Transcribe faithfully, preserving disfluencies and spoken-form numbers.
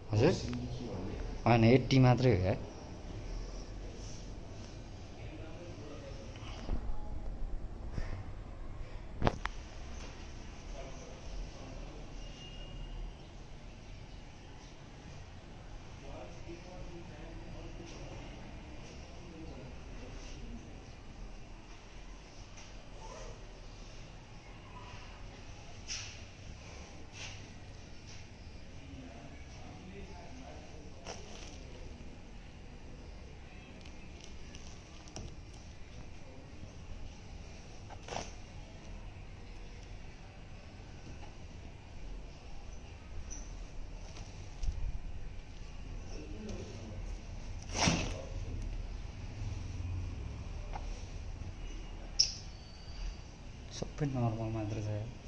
हजुर होइन एट्टी मात्रै हो यार सबै नर्मल मात्र छ यार